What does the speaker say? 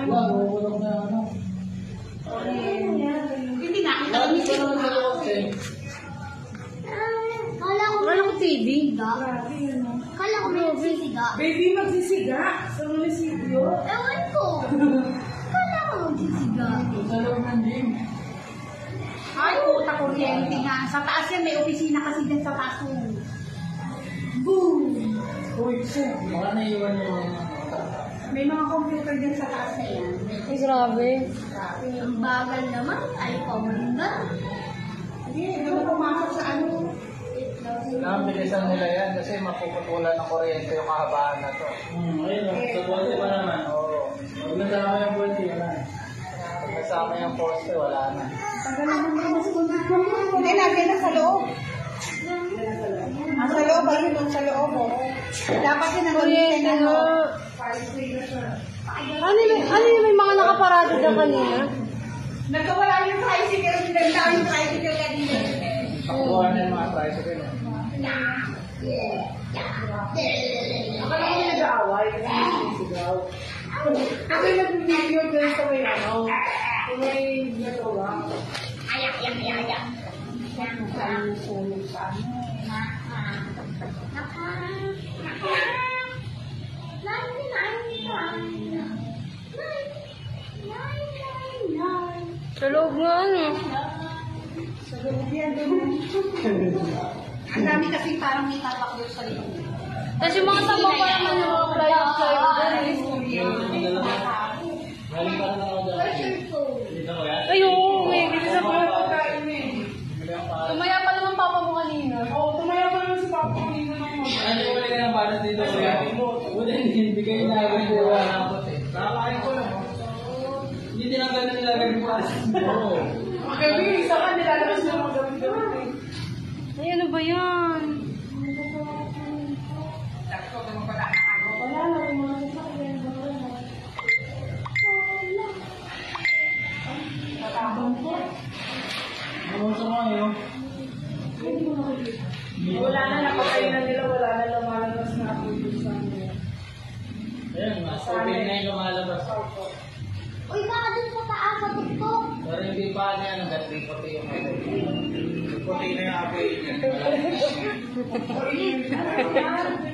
Wala na ano. Hindi nakita kami sa Kala ko TV. Kala ko may nagsisiga. Baby, magsisiga sa munisipyo. Ewan ko. Kala ko magsisiga. Sa loob ng gym. Ay, puta kuryente nga. Sa taas yan, may opisina kasi dyan sa taas. Boom! Uy, sir. Baka naiwan yung May mga computer dyan sa taas na yan. Ay, grabe. Ang bagal naman. Ay, pamunda. Hindi, naman pumasok sa ano. Bilisan nila yan kasi mapuputulan ng kuryente yung kahabaan na to. Ayun o, sa poste pa naman. Oo. Pag nasama yung poste, wala na. Pag nasama yung poste, wala na. Hindi, natin na sa loob. Ang sa loob, ayun ang sa loob. Dapat yun ang Kuryente ano. nga. Ano yung may mga nakaparado dyan kanina? Nagkawala yung tricycle, pinagtawin yung tricycle kanina. Pakuha na yung mga tricycle. Akala ko nag-aaway kasi nagsigaw. Kasi nag-video doon sa may ano, sa may nagawa. Sa loob nga ano. Sa loob yan doon. Ang dami kasi parang may tapak doon sa loob. Tapos yung mga tabang pa naman yung mga plywood Galing pa na ako dyan. Dito mo yan? ay, oo, may bigla sa mga. Pagkain mo eh. Tumaya pa naman papa mo kanina. Oo, tumaya pa naman si Papa kanina ng mga. Ano yung wala ka ng balas dito? Wala, bigay na ako yung wala na ako eh. Nakakain ko lang. Hindi tinanggal na nilagay yung balas. Oo. Magabi, isa ka nilalabas na mga gabi-gabi. Ay, ano ba yan? Wala na, may mga sasakyan. Tatapon ko. Ano sa mga yun? Wala na, napatay na nila, wala na lumalabas na ako dito sa ano. Ayan, mas open na yung lumalabas. Uy, baka dun sa taas, sa tuktok. Pero hindi pa niya, nag-puti yung mga puti na yung apoy niya.